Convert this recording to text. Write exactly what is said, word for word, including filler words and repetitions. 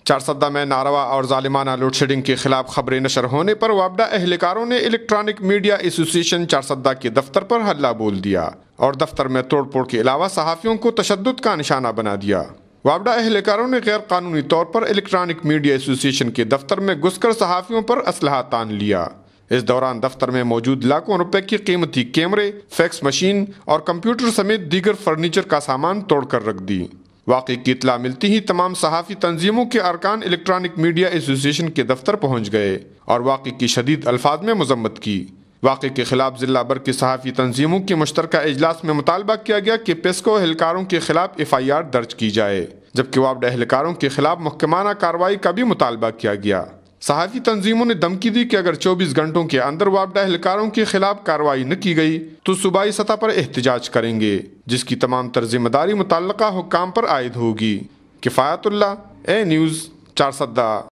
چارسدہ میں ناروا اور ظالمانہ load shedding کے خلاف خبریں نشر ہونے پر وابڈا اہلکاروں نے الیکٹرانک میڈیا ایسوسی ایشن چارسدہ کے دفتر پر حلہ بول دیا اور دفتر میں توڑ پھوڑ کے علاوہ صحافیوں کو تشدد کا نشانہ بنا دیا۔ وابڈا اہلکاروں نے غیر قانونی طور پر الیکٹرانک میڈیا ایسوسی ایشن کے دفتر میں گھس کر صحافیوں پر اسلحہ تان لیا۔ اس دوران دفتر میں موجود لاکھوں روپے کی قیمتی کیمرے، فیکس مشین اور کمپیوٹر سمیت دیگر فرنیچر کا سامان توڑ کر رکھ دی۔ واقعے کی اطلاع ملتی ہی تمام صحافی تنظیموں کے ارکان الیکٹرانک میڈیا ایسوسی ایشن کے دفتر پہنچ گئے اور واقعے کی شدید الفاظ میں مذمت کی۔ واقعے کے خلاف ضلع بھر کی صحافی تنظیموں کے مشترکہ اجلاس میں مطالبہ کیا گیا کہ پیسکو اہلکاروں کے خلاف ایف آئی آر درج کی جائے، جبکہ وابڈا اہلکاروں کے خلاف محکمانہ کارروائی کا بھی مطالبہ کیا گیا۔ صحافی تنظیموں نے دھمکی دی کہ اگر چوبیس گھنٹوں کے اندر وابڈا اہلکاروں کے خلاف کارروائی نہ کی گئی تو صوبائی سطح پر احتجاج کریں گے، جس کی تمام تر ذمہ داری متعلقہ حکام پر عائد ہوگی۔ کفایت اللہ، اے نیوز، چارسدہ۔